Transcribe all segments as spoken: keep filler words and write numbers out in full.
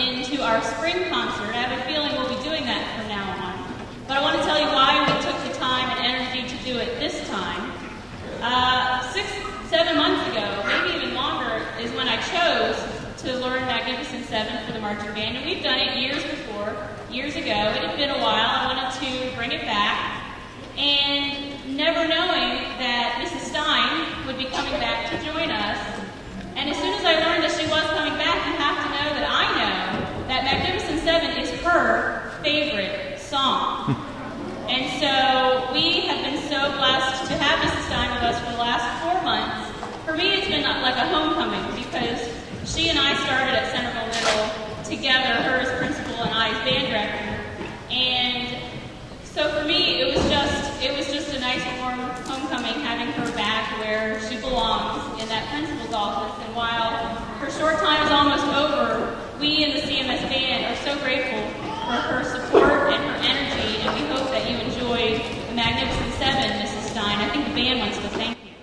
into our spring concert. I have a feeling we'll be doing that from now on. But I want to tell you why we took the time and energy to do it this time. Uh, six, seven months ago, maybe even longer, is when I chose to learn Magnificent Seven for the marching band. And we've done it years before, years ago. It had been a while. I wanted to bring it back. And never knowing that Missus Stein would be coming back to join us. And as soon as I learned that she was coming back, you have to know that I know that Magnificent Seven is her favorite song. And so we have been so blessed to have Missus Stein with us for the last four months. For me, it's been like a homecoming because she and I started at Centerville Middle together, her as principal and I as band director. And so for me, it was just it was just a nice warm homecoming having her back where she belongs in that principal's office. And while her short time is almost over, we in the C M S Band are so grateful for her support and her energy, and we hope that you enjoyed the Magnificent Seven, Missus Stein. I think the band wants to thank you.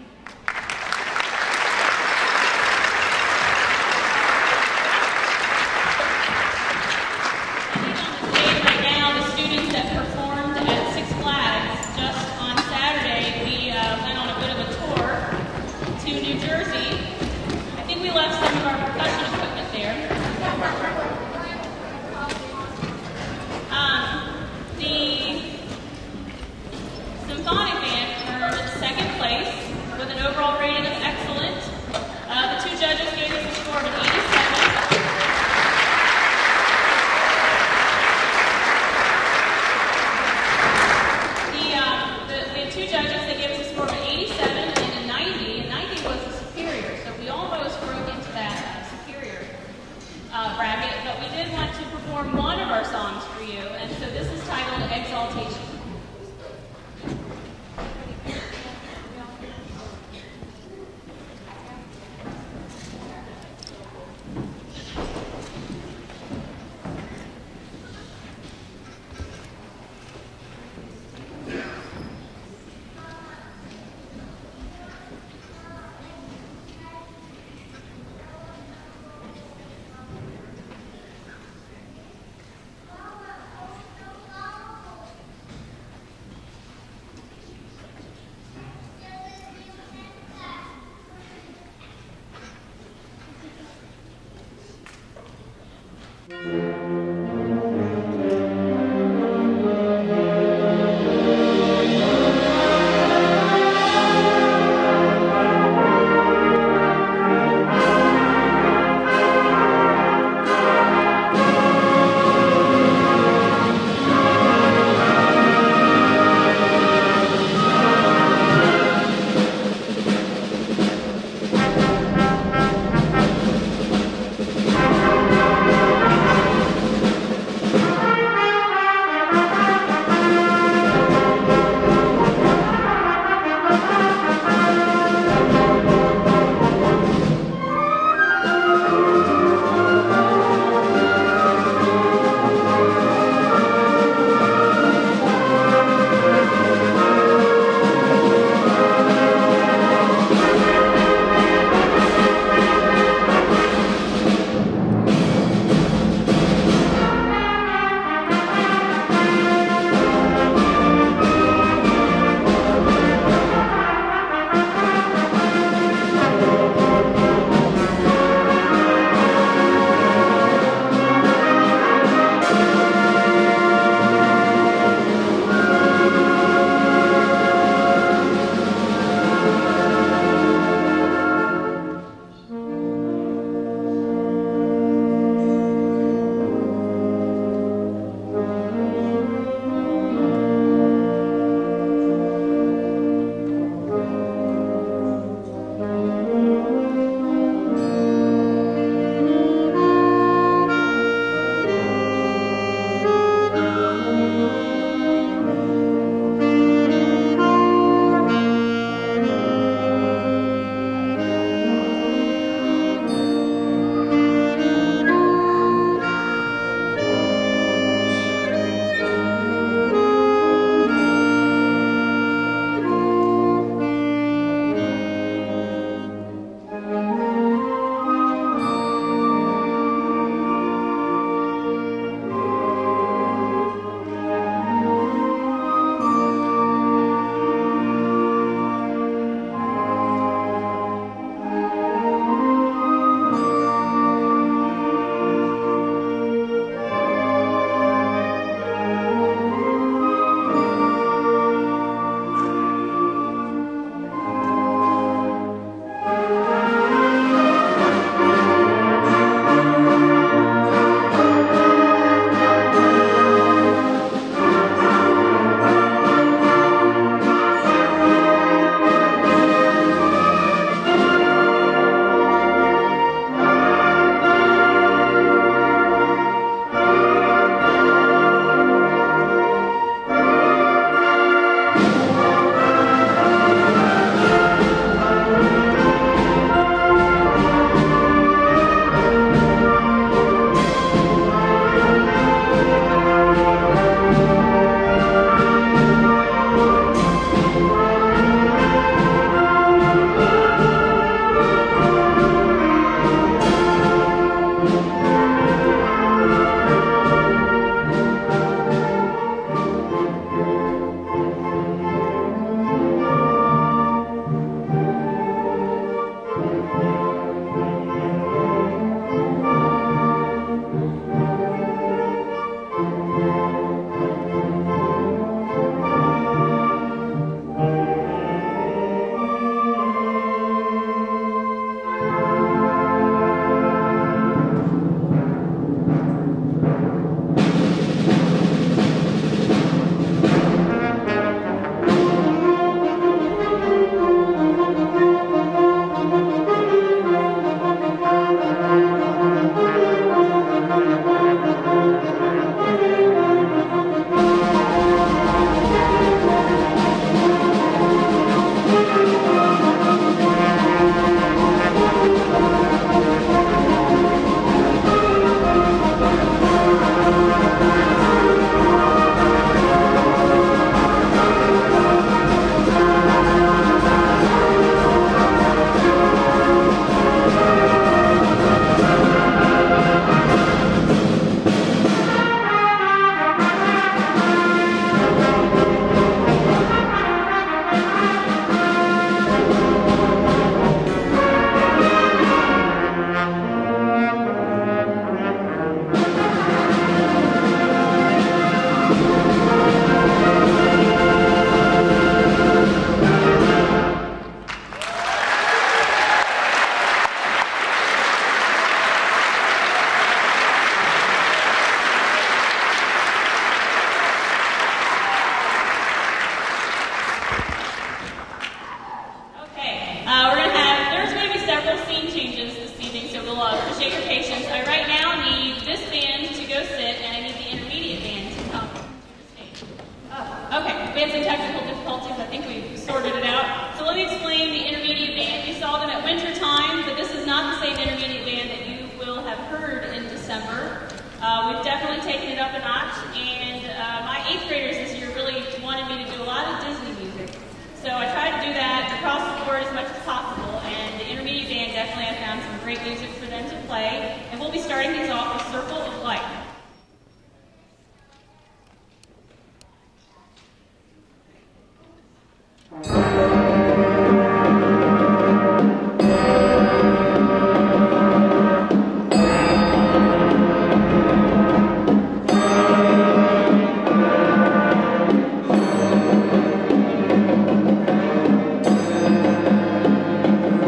we had some technical difficulties. I think we sorted it out. So let me explain the intermediate band. You saw them at winter time, but this is not the same intermediate band that you will have heard in December. Uh, we've definitely taken it up a notch, and uh, my eighth graders this year really wanted me to do a lot of Disney music. So I tried to do that across the board as much as possible, and the intermediate band definitely I found some great music for them to play. And we'll be starting these off with Circle of Life.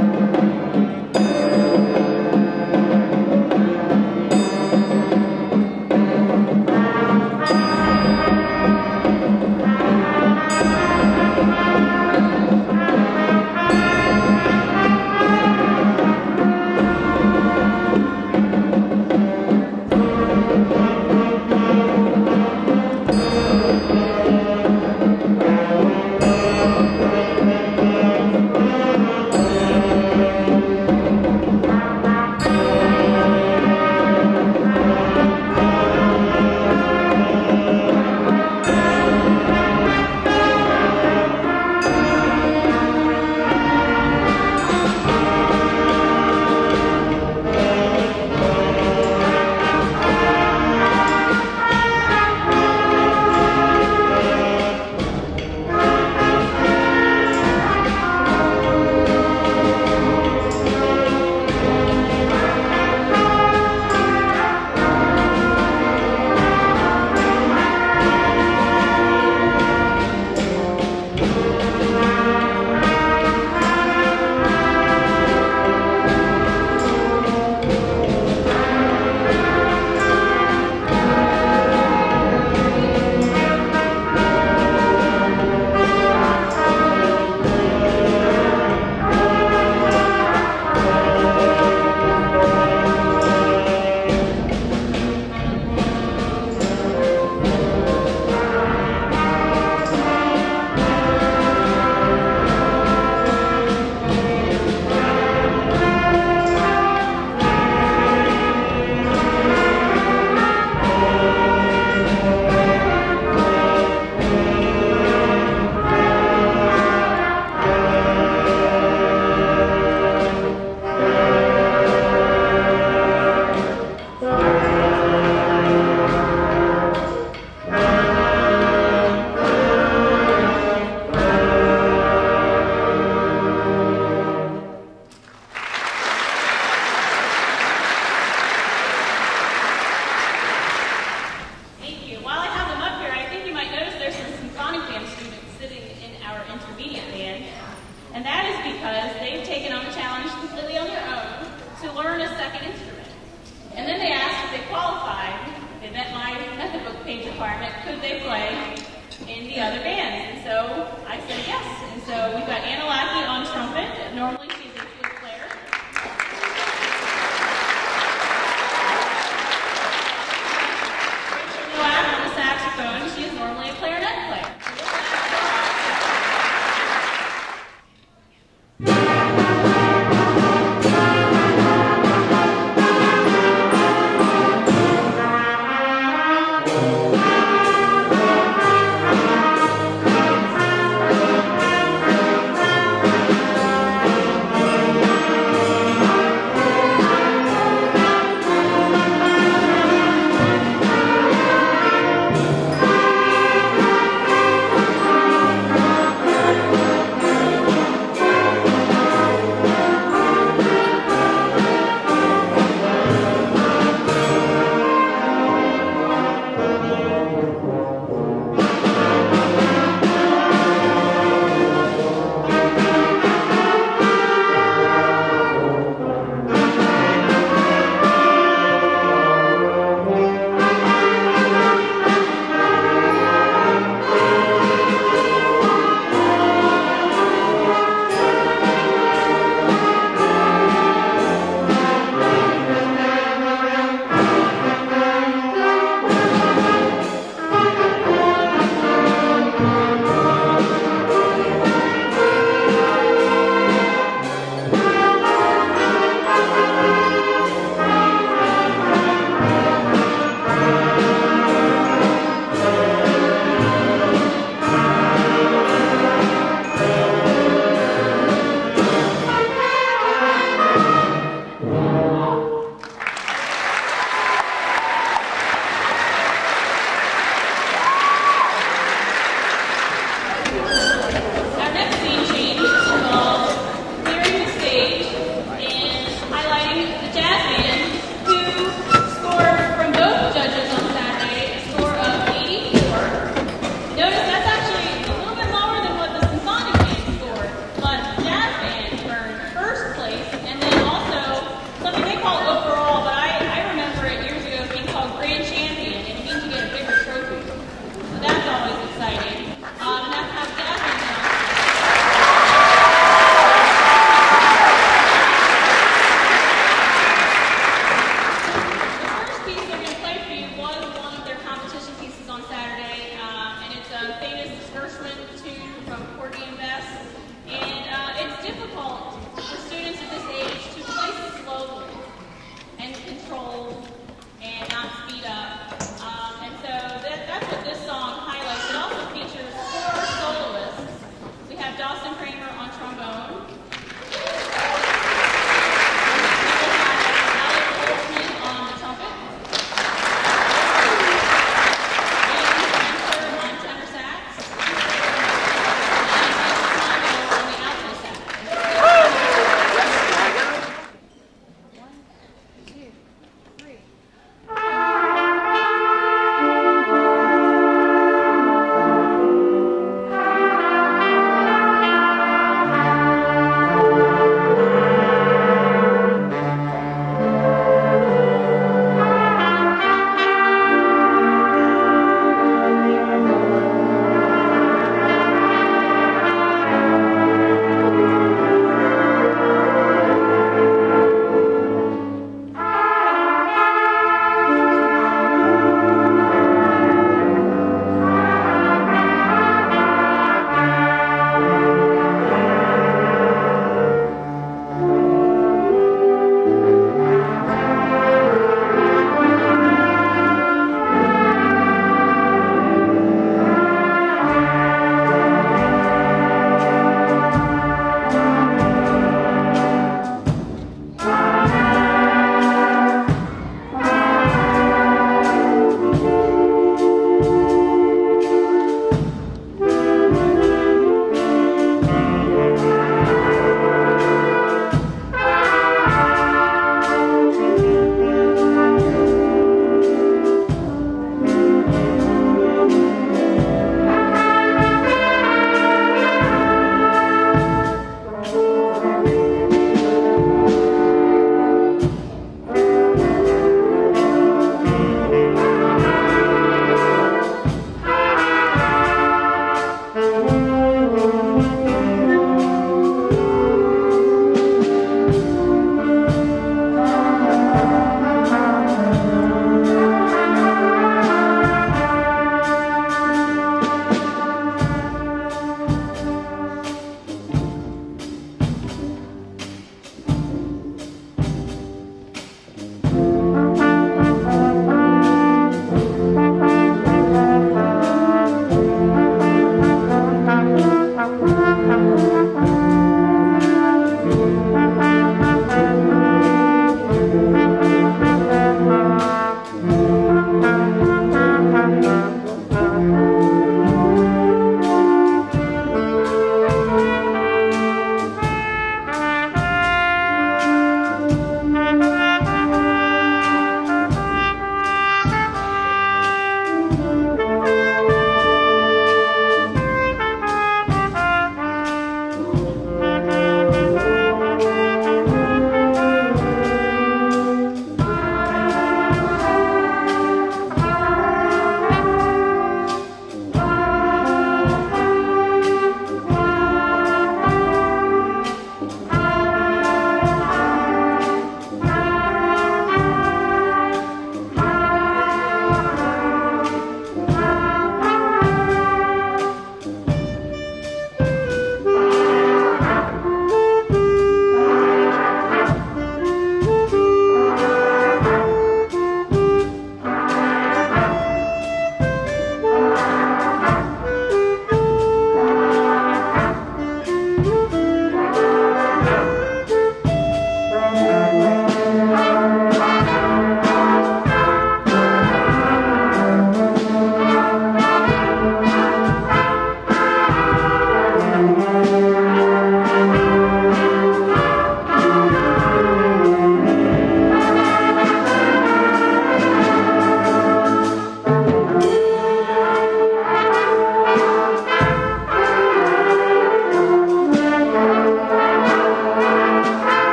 Thank you.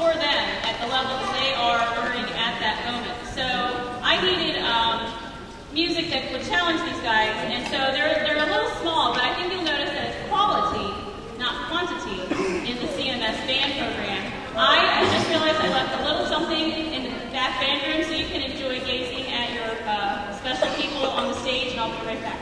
for them at the level that they are earning at that moment. So I needed um, music that would challenge these guys, and so they're, they're a little small, but I think you'll notice that it's quality, not quantity, in the C M S Band program. I, I just realized I left a little something in the back band room so you can enjoy gazing at your uh, special people on the stage, and I'll be right back.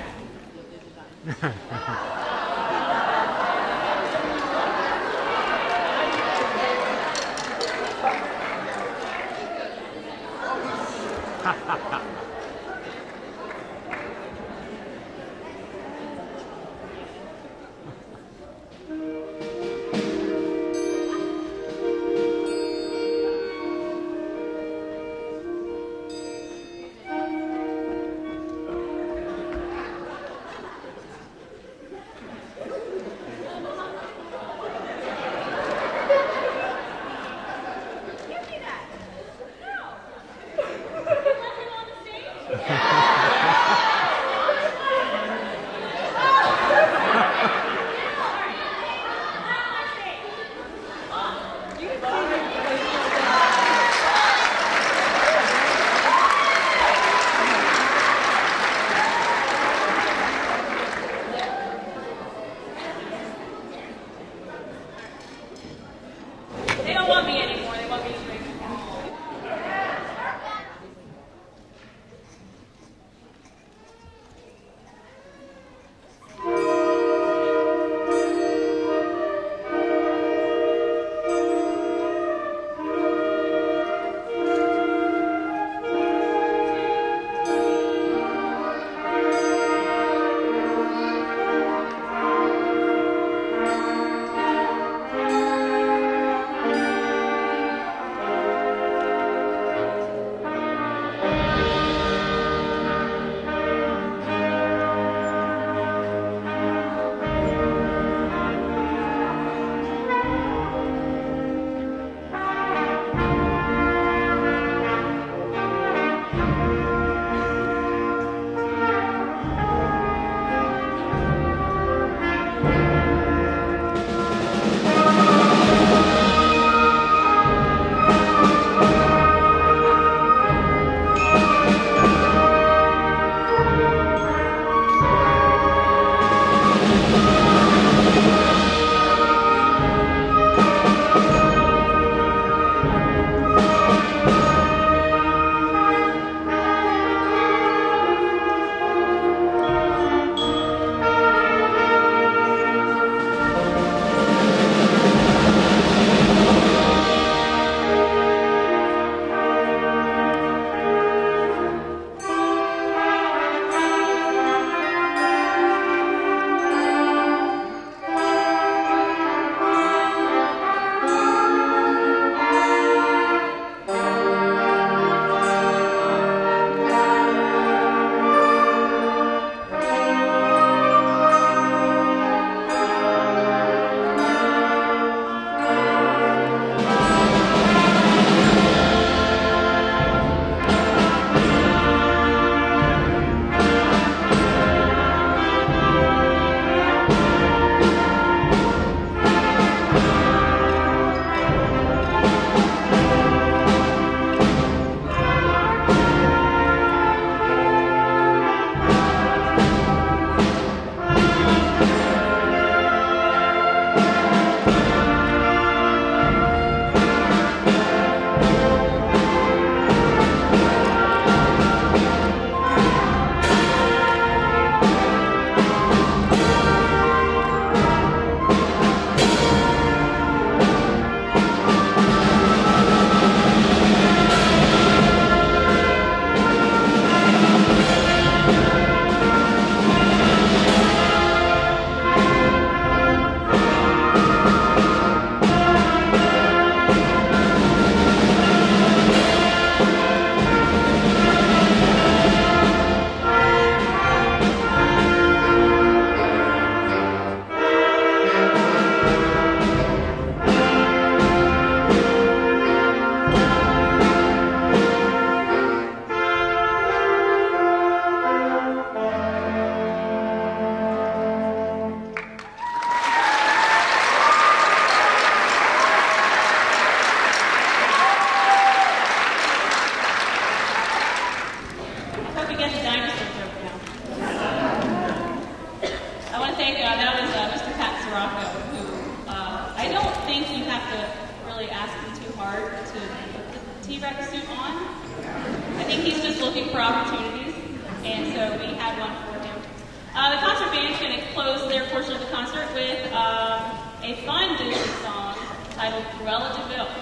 he wrap the suit on? I think he's just looking for opportunities, and so we had one for him. Uh, the concert band's going to close their portion of the concert with um, a fun Disney song titled Cruella de Vil.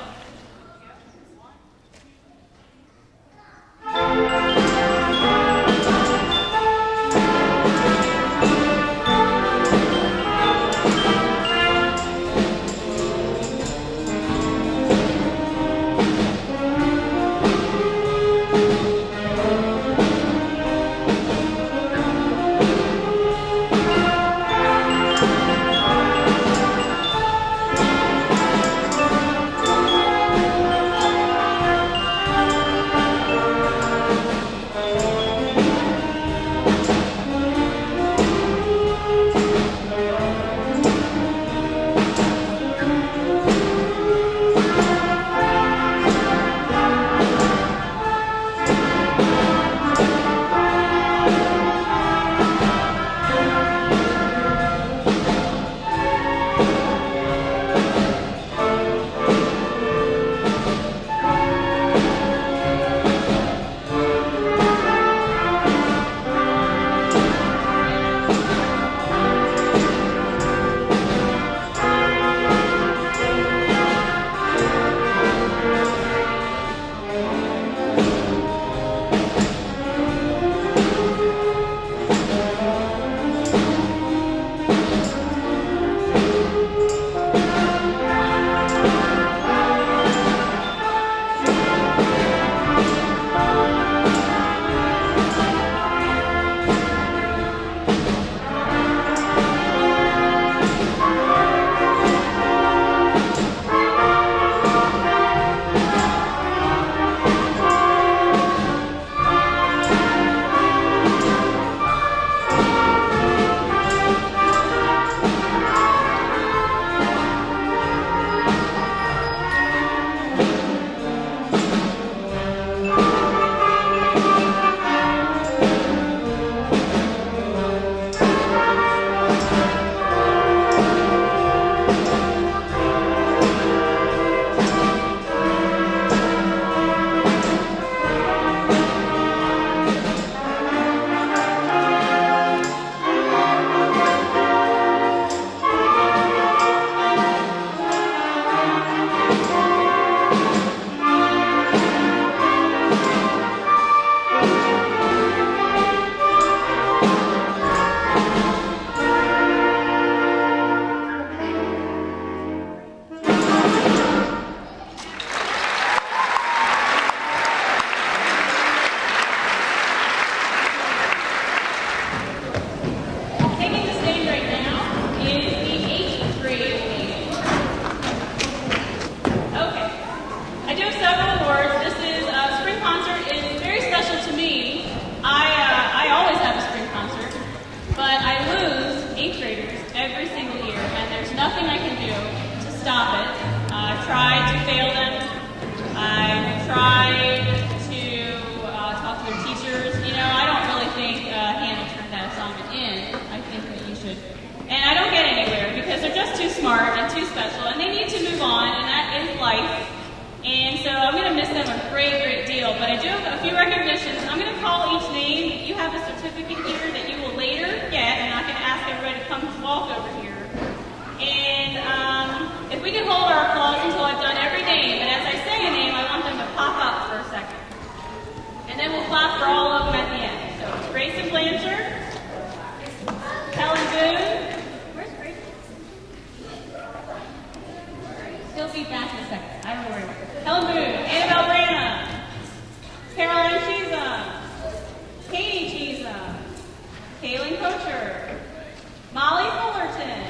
Molly Fullerton.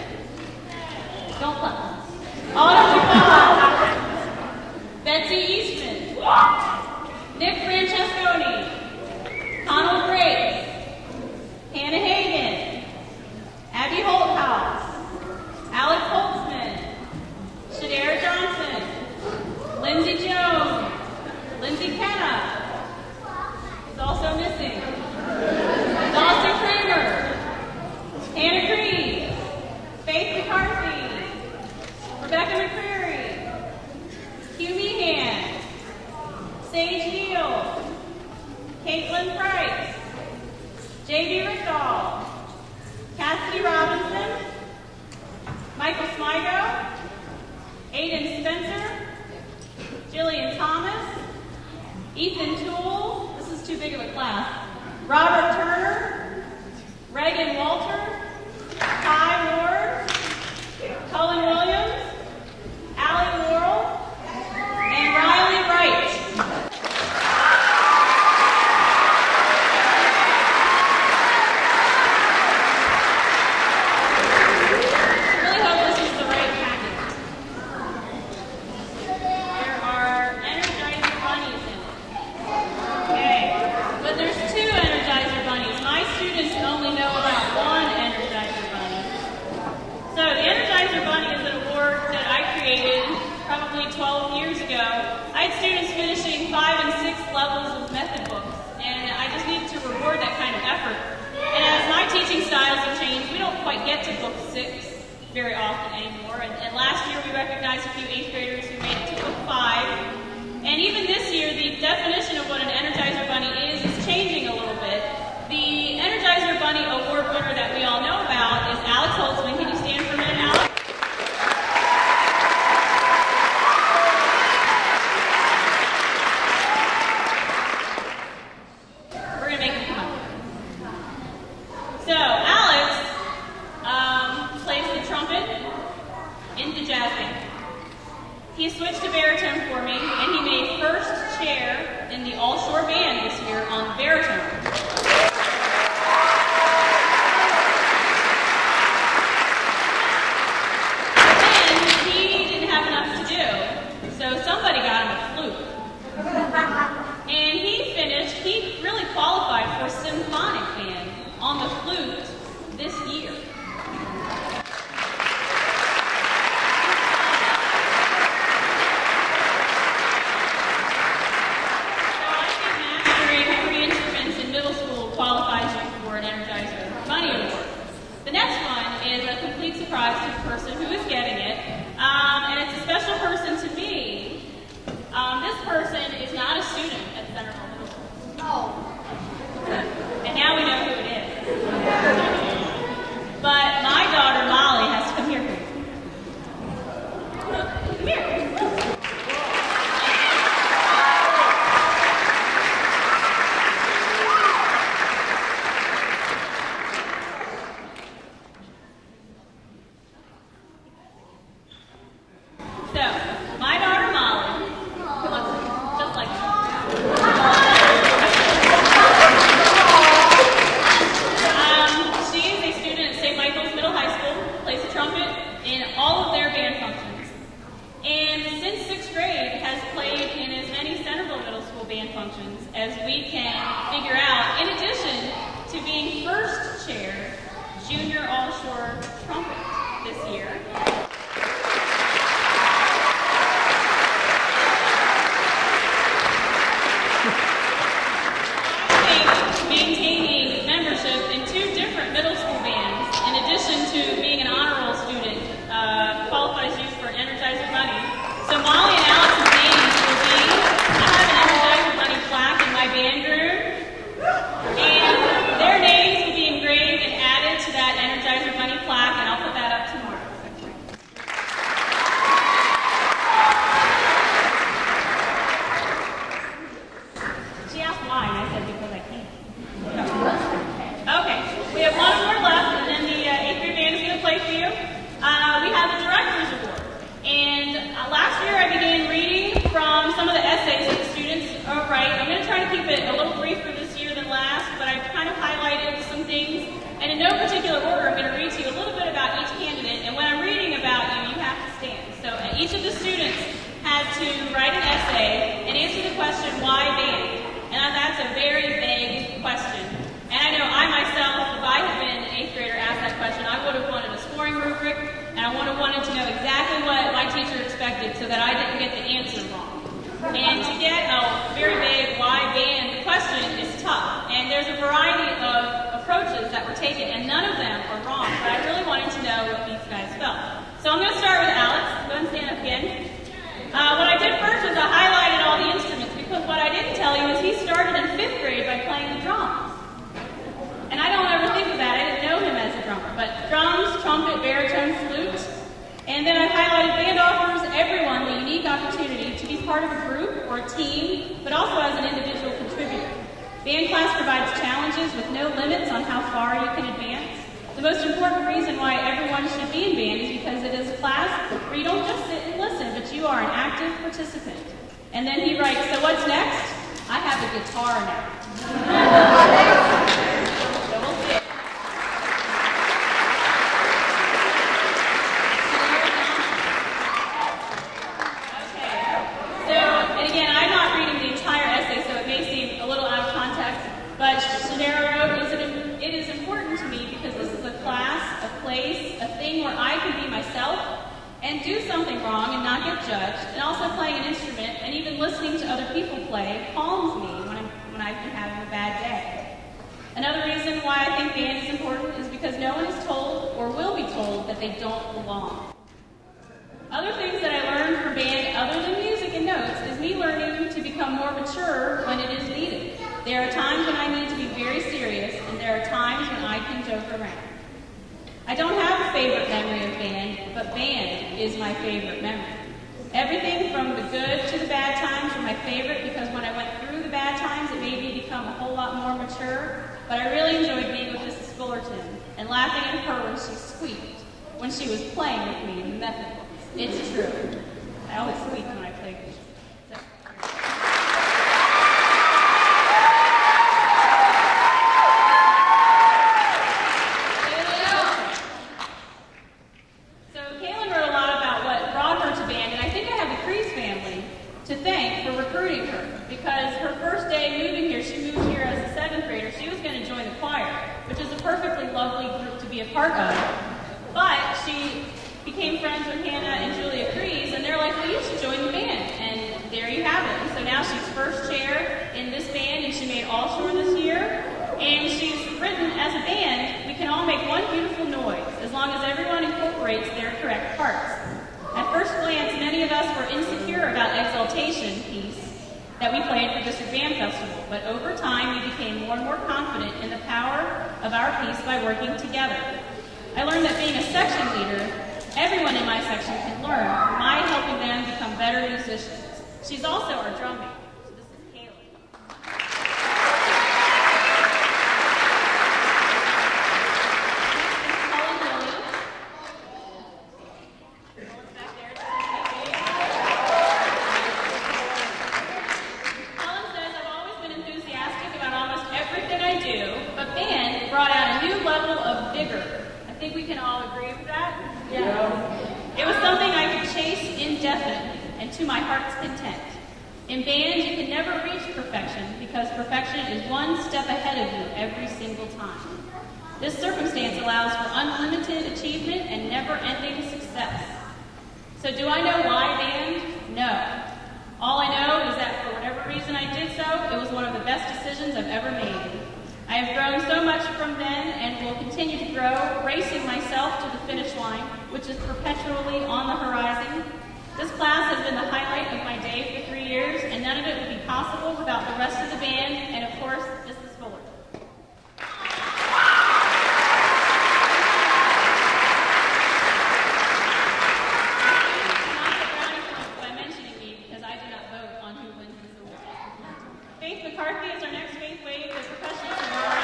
Don't clap. Autumn Duvall. Betsy Eastman. Nick Francesconi. Connell Grace. Hannah Hagan. Abby Holthouse. Alex Holtzman. Shadera Johnson. Lindsay Jones. Lindsay Kenna is also missing. Dawson Kramer. Hannah Creed. Faith McCarthy. Rebecca McCreary. Hugh Meehan. Sage Neal, Caitlin Price, J B Rickdahl, Cassidy Robinson, Michael Smigo, Aiden Spencer, Jillian Thomas, Ethan Toole, this is too big of a class, Robert Turner, Reagan Walter, Ty Ward, Cullen Williams, Allie Worrell, and Riley Wright. Really hope this is the right packet. There are Energizer bunnies in it. Okay, but there's two Energizer bunnies. My students only know about one Energizer bunny. So the Energizer bunny is an award that I created probably twelve years ago. I had students finishing five and six levels of method books, and I just needed to reward that kind of effort. And as my teaching styles have changed, we don't quite get to book six very often anymore. And, and last year we recognized a few eighth graders who made it to book five. And even this year, the definition of what an Energizer bunny is is changing a little bit. The Energizer Bunny Award winner that we all know about is Alex Holtzman. Can you stand for a minute, Alex? We're going to make him come up. So, Alex um, plays the trumpet in the jazz band. He switched to baritone for me, and he made first chair in the all-shore band this year on baritone. So somebody got him a flute. And he finished, he really qualified for symphonic band on the flute this year. So I think mastering three instruments in middle school qualifies you for an Energizer Bunny Award. The next one is a complete surprise to the person who is getting it. Um, and it's a special person to me. Um, this person is not a student at Centerville Middle School. Oh. And now we know who it is. But my daughter, Molly, has to come here for you. Come here. So, my daughter Molly, who looks just like me, um, she is a student at Saint Michael's Middle High School, plays the trumpet in all of their band functions. And since sixth grade, has played in as many Centerville Middle School band functions as we can figure out, in addition to being first chair junior all-shore trumpet this year. Maintaining membership in two different middle school bands, in addition to being an honor roll student, uh, qualifies you for an Energizer Bunny. So Molly and Alex's names will be, I have an Energizer Bunny plaque in my band room, and their names will be engraved and added to that Energizer Bunny plaque, and I'll put that up tomorrow. She asked why, and I said because I can't. Okay, we have one award left, and then the uh, eighth grade band is going to play for you. Uh, we have the Director's Award. And uh, last year I began reading from some of the essays that the students uh, write. I'm going to try to keep it a little briefer this year than last, but I've kind of highlighted some things. And in no particular order, I'm going to read to you a little bit about each candidate. And when I'm reading about you, you have to stand. So uh, each of the students had to write an essay and answer the question, why band? And that's a very vague question. And I know I myself, if I had been an eighth grader asked that question, I would have wanted a scoring rubric, and I would have wanted to know exactly what my teacher expected so that I didn't get the answer wrong. And to get a very vague why band question is tough. And there's a variety of approaches that were taken, and none of them are wrong. But I really wanted to know what these guys felt. So I'm going to start with Alex. Go ahead and stand up again. Uh, what I did first was I highlighted all the instruments, because what I or a team, but also as an individual contributor. Band class provides challenges with no limits on how far you can advance. The most important reason why everyone should be in band is because it is a class where you don't just sit and listen, but you are an active participant. And then he writes, so what's next? I have a guitar now. So we'll see. Okay. So, and again, I'm not reading the entire essay, so it may seem a little out of context, but Shadera wrote, it is important to me because this is a class, a place, a thing where I can be myself and do something wrong and not get judged, and also playing an instrument and even listening to other people play calms me when, I'm, when I've been having a bad day. Another reason why I think band is important is because no one is told or will be told that they don't belong. Other things that I learned from band other than music and notes is me learning to become more mature when it is needed. There are times when I need to be very serious, and there are times when I can joke around. I don't have a favorite memory of band, but band is my favorite memory. Everything from the good to the bad times were my favorite because when I went through the bad times, it made me become a whole lot more mature, but I really enjoyed being with Missus Fullerton and laughing at her when she squeaked, when she was playing with me in the method books. It's true. I always squeak when I play music. To thank for recruiting her, because her first day moving here, she moved here as a seventh grader. She was going to join the choir, which is a perfectly lovely group to be a part of. But she became friends with Hannah and Julia Crees, and they're like, well, you should join the band. And there you have it. And so now she's first chair in this band, and she made All Shore this year. And she's written, as a band, we can all make one beautiful noise, as long as everyone incorporates their correct parts. At first glance, many of us were insecure about Exaltation piece that we played for District Band Festival, but over time we became more and more confident in the power of our piece by working together. I learned that being a section leader, everyone in my section can learn by helping them become better musicians. She's also our drum major. So this is Kaylee. To my heart's content. In band, you can never reach perfection because perfection is one step ahead of you every single time. This circumstance allows for unlimited achievement and never-ending success. So do I know why band? No. All I know is that for whatever reason I did so, it was one of the best decisions I've ever made. I have grown so much from then and will continue to grow, racing myself to the finish line, which is perpetually on the horizon. This class has been the highlight of my day for three years, and none of it would be possible without the rest of the band, and of course, Missus Fullerton. By mentioning me, because I do not vote on who wins this award. Faith McCarthy is our next Faith Wave, the professional sorority.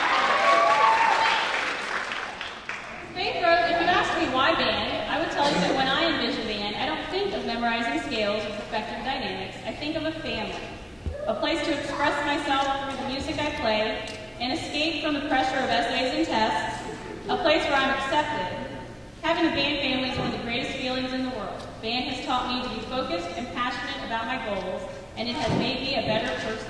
Faith wrote, if you ask me why band, I would tell you that when I envision band, I don't think of memorizing scales or perfecting dynamics. I think of a family, a place to express myself through the music I play, an escape from the pressure of essays and tests, a place where I'm accepted. Having a band family is one of the greatest feelings in the world. Band has taught me to be focused and passionate about my goals, and it has made me a better person.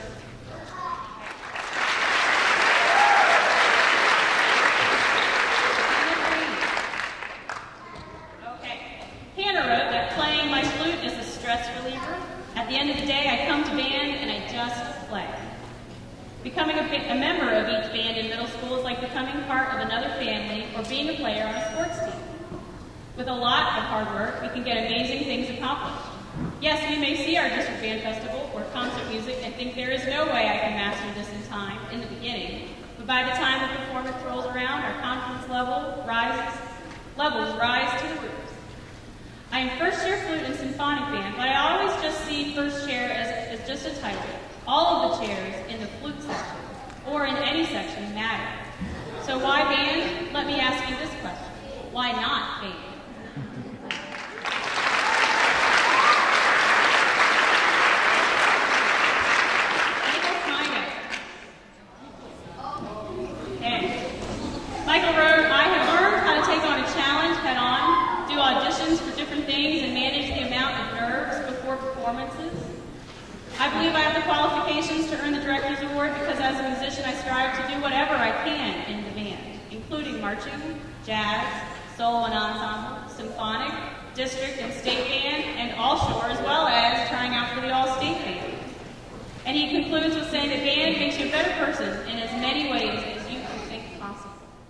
At the end of the day, I come to band and I just play. Becoming a, a member of each band in middle school is like becoming part of another family or being a player on a sports team. With a lot of hard work, we can get amazing things accomplished. Yes, we may see our district band festival or concert music and think there is no way I can master this in time in the beginning, but by the time the performance rolls around, our confidence level rises, levels rise to the roof. I am first chair flute and symphonic band, but I always just see first chair as, as just a title. All of the chairs in the flute section, or in any section, matter. So why band? Let me ask you this question. Why not band? Michael wrote, I have learned how to take on a challenge head on, do auditions for different things, and manage the amount of nerves before performances. I believe I have the qualifications to earn the Director's Award because as a musician I strive to do whatever I can in the band, including marching, jazz, solo and ensemble, symphonic, district and state band, and all-shore, as well as trying out for the all-state band. And he concludes with saying that band makes you a better person in as many ways as you can think possible.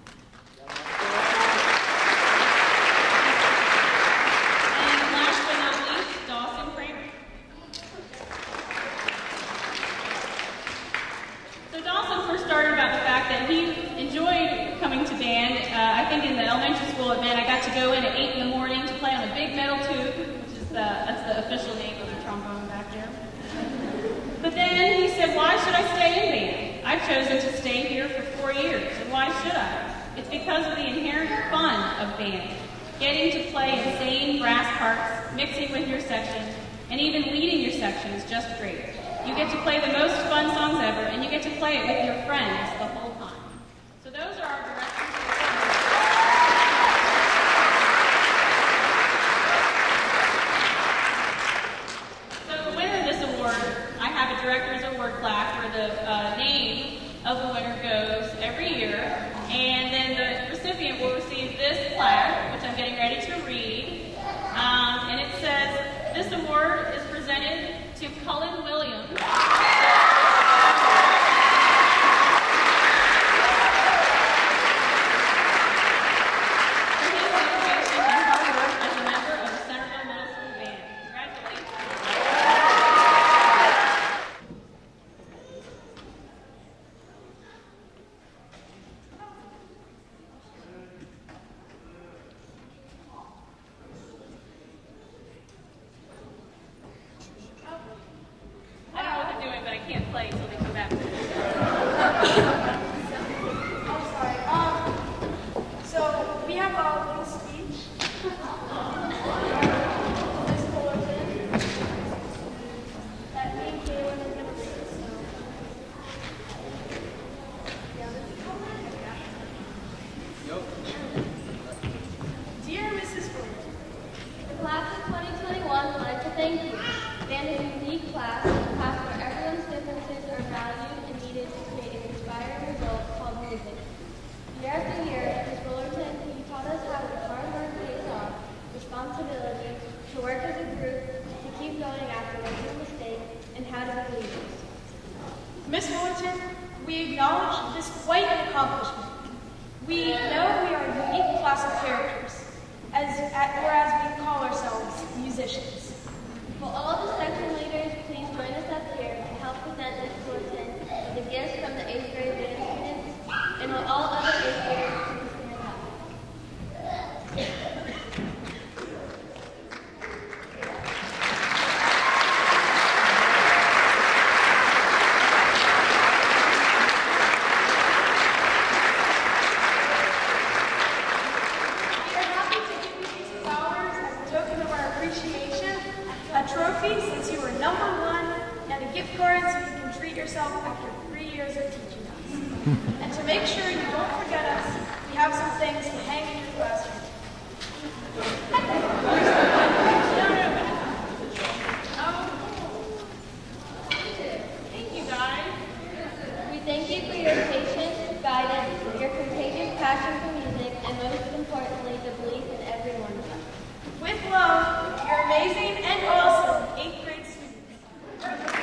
Uh, I think in the elementary school it meant I got to go in at eight in the morning to play on a big metal tube, which is the, that's the official name of the trombone back there. But then he said, why should I stay in band? I've chosen to stay here for four years, and why should I? It's because of the inherent fun of band. Getting to play insane brass parts, mixing with your section, and even leading your section is just great. You get to play the most fun songs ever, and you get to play it with your friends the whole time. So those are our directions. Director's Award plaque where the uh, name of the winner goes every year, and then the recipient will receive this plaque, which I'm getting ready to read, um, and it says, this award is presented to Cullen Williams. Miss Fullerton, we acknowledge this quite an accomplishment. We know we are a unique class of characters, as, or as we call ourselves, musicians. Will all the section leaders please join us up here to help present Miss Fullerton with a gift from the eighth grade band students, and will all other eighth graders please stand up. And to make sure you don't forget us, we have some things to hang in your classroom. Thank you, guys. We thank you for your patience, guidance, your contagious passion for music, and most importantly, the belief in every one of us. With love, your amazing and awesome eighth grade students.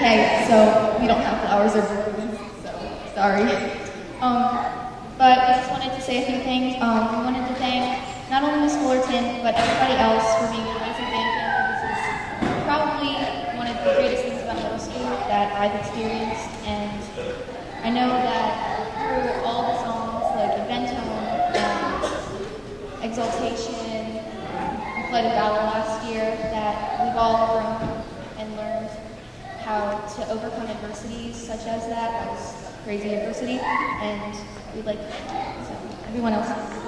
hay, so we don't have flowers or balloons, so sorry. Um, but we just wanted to say a few things. Um, we wanted to thank not only Miz Fullerton, but everybody else for being an amazing band family. This is probably one of the greatest things about middle school that I've experienced, and I know that through all the songs like Advent Home and Exaltation and Flight of Valor last year, that we've all grown and learned how to overcome adversities such as that. That was crazy adversity, and we'd like to thank you. So, everyone else.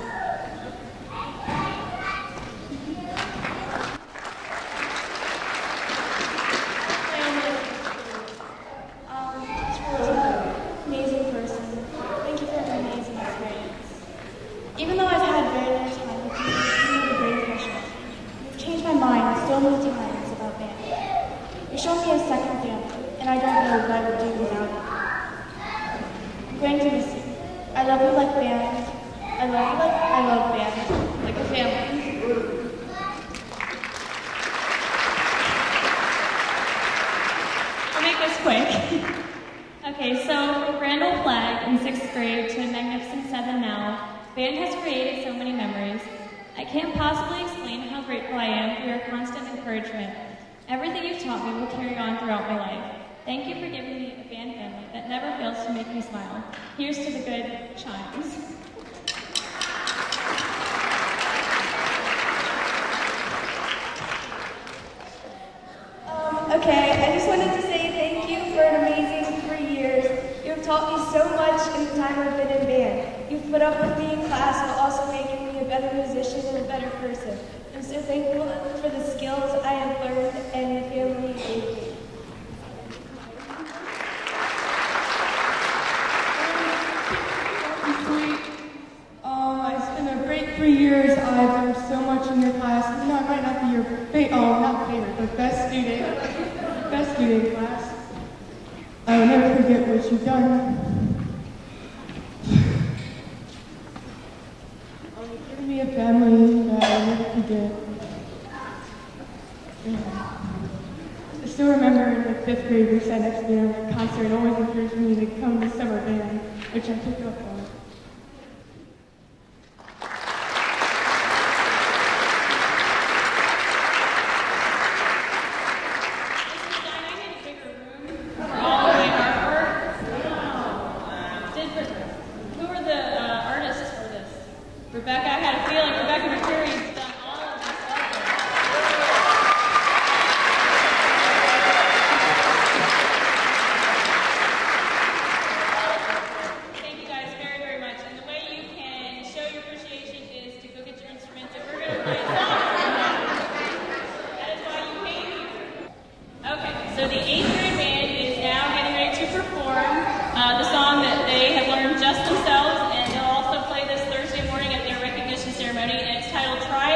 Even though I've had very little time with you, you made a great impression. You've changed my mind so many times about band. You showed me a second family, and I don't know what I would do without it. I'm going to miss you. I love you like band. I love you like I love band, like a family. I'll make this quick. Okay, so from Grand Old Flag in sixth grade to Magnificent Seven now, band has created so many memories. I can't possibly explain how grateful I am for your constant encouragement. Everything you've taught me will carry on throughout my life. Thank you for giving me a band family that never fails to make me smile. Here's to the good chimes. Um, okay, I just wanted to say thank you for an amazing three years. You have taught me so much in the time I've been in band. You've put up with me in class while also making me a better musician and a better person. I'm so thankful for the skills I have learned and the family you gave me. Um, it's been a great three years. I've learned so much in your class. You know, I might not be your fa- oh, not favorite, but best student, best student in class. I will never forget what you've done. Um, you've given me a family that I'll never forget. Yeah. I still remember in the fifth grade we sat next to me at a concert and always encouraged me to come to summer band, which I took up on. Rebecca, I had a feeling Rebecca McCreary's done all of this also. Thank you guys very, very much. And the way you can show your appreciation is to go get your instruments, and we're going to play a song. That is why you came here. Okay, so the eighth grade band is now getting ready to perform uh, the song that they have learned just themselves, and they'll also play this Thursday morning at their recognition ceremony, and it's titled Try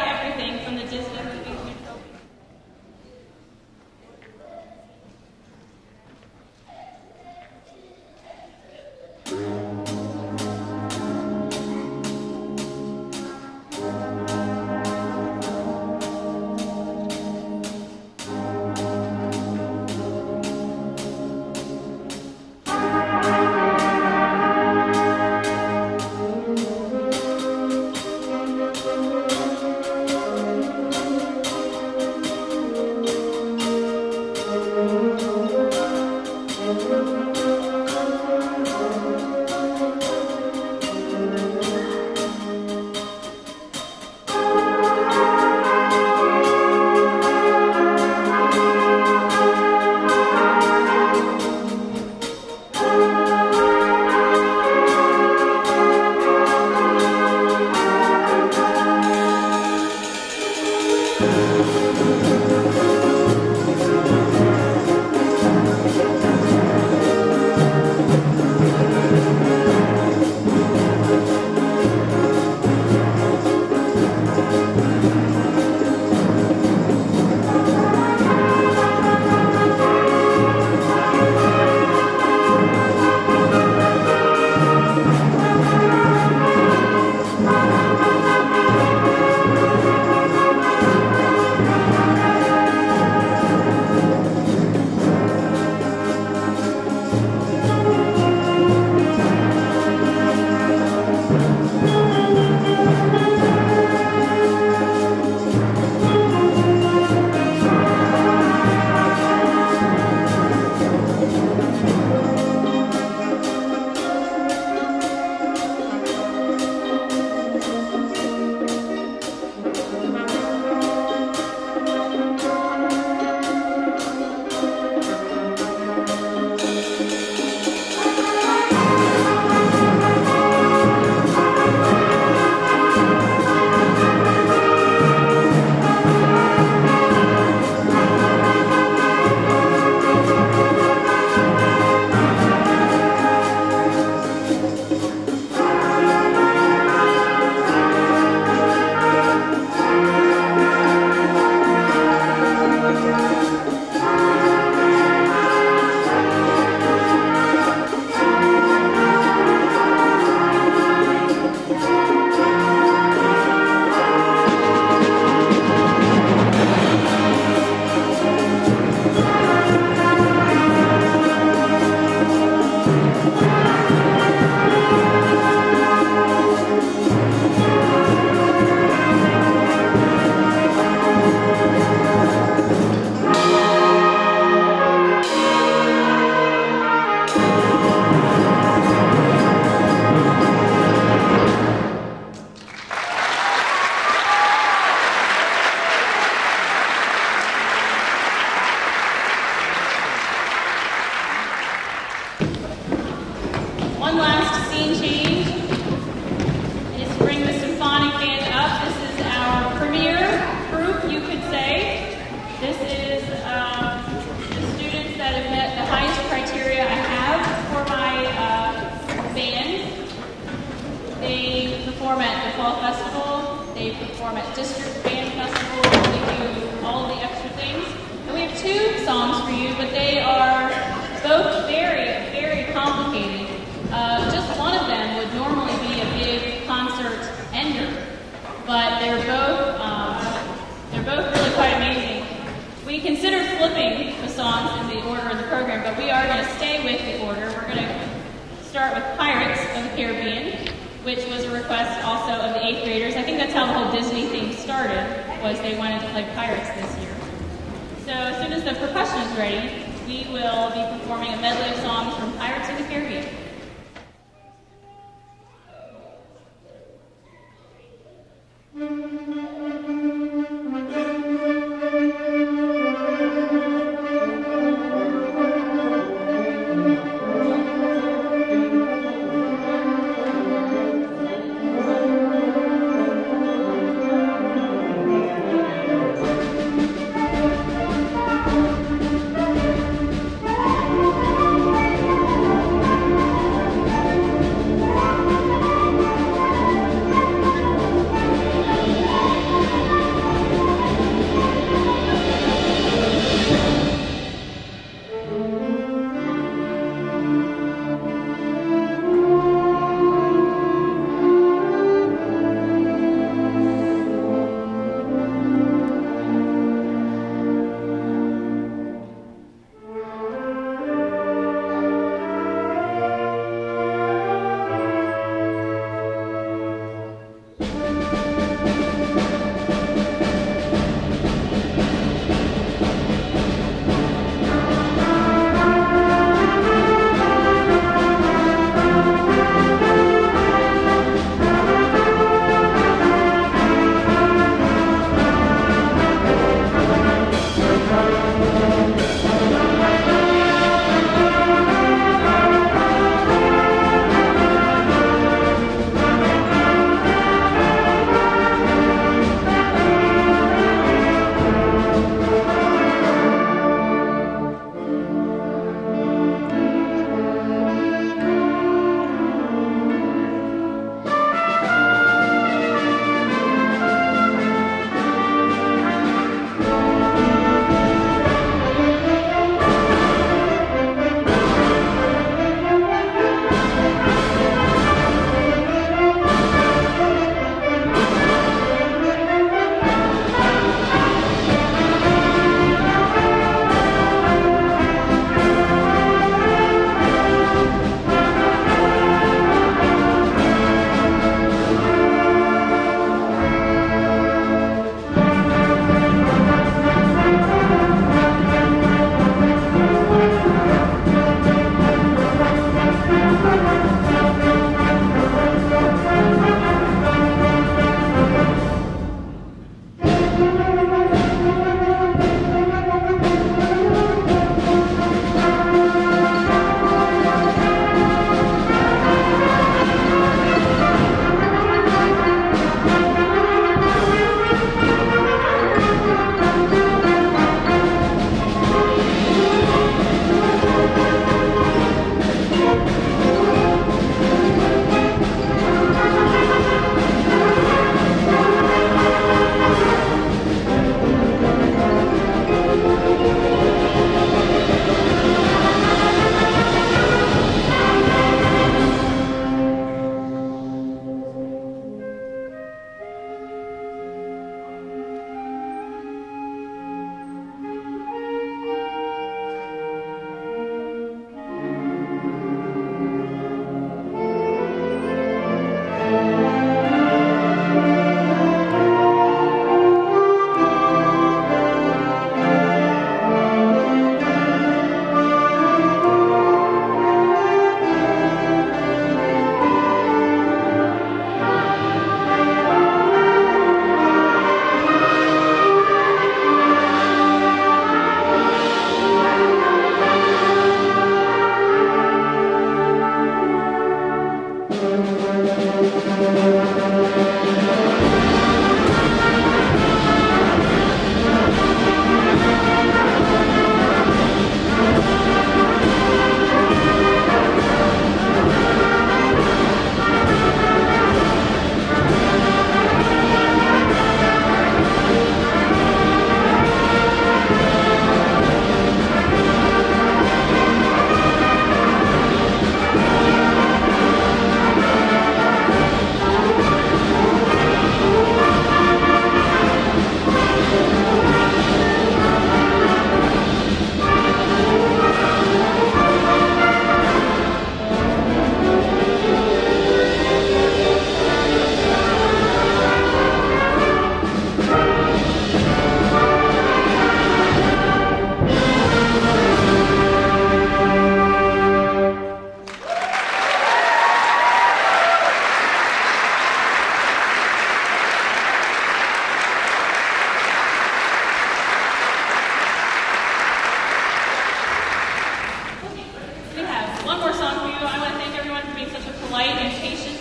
fall festival. They perform at district band festivals. They do all of the extra things. And we have two songs for you, but they are both very, very complicated. Uh, just one of them would normally be a big concert ender, but they're both um, they're both really quite amazing. We considered flipping the songs in the order of the program, but we are going to stay with the order. We're going to start with Pirates of the Caribbean, which was a request also of the eighth graders. I think that's how the whole Disney thing started, was they wanted to play Pirates this year. So as soon as the percussion is ready, we will be performing a medley of songs from Pirates of the Caribbean.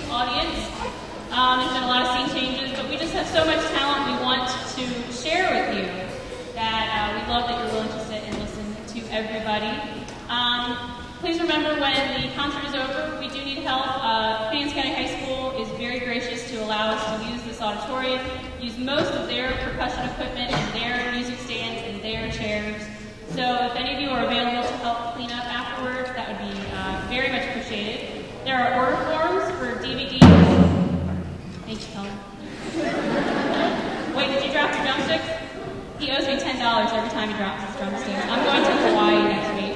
audience. Um, there's been a lot of scene changes, but we just have so much talent we want to share with you that uh, we love that you're willing to sit and listen to everybody. Um, please remember when the concert is over, we do need help. Uh, Queens County High School is very gracious to allow us to use this auditorium, use most of their percussion equipment and their music stands and their chairs. So if any of you are available to help clean up afterwards, that would be uh, very much appreciated. There are order forms for D V Ds. Thanks, Colin. Wait, did you drop your drumsticks? He owes me ten dollars every time he drops his drumsticks. I'm going to Hawaii next week.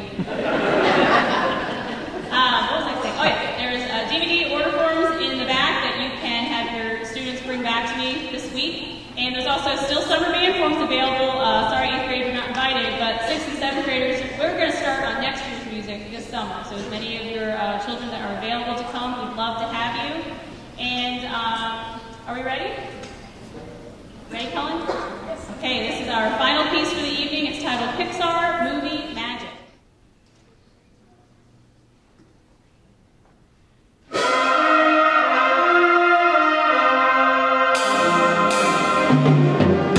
uh, what was I saying? Oh yeah, there's uh, D V D order forms in the back that you can have your students bring back to me this week. And there's also still summer band forms available. Uh, sorry, eighth grade, you're not invited, but sixth and seventh graders, we're going to start on next year's music this summer. So as many of your uh, children that are available to come, we'd love to have you. And um, are we ready? Ready, Colin? Yes. Okay, this is our final piece for the evening. It's titled Pixar Movie Magic. Thank you.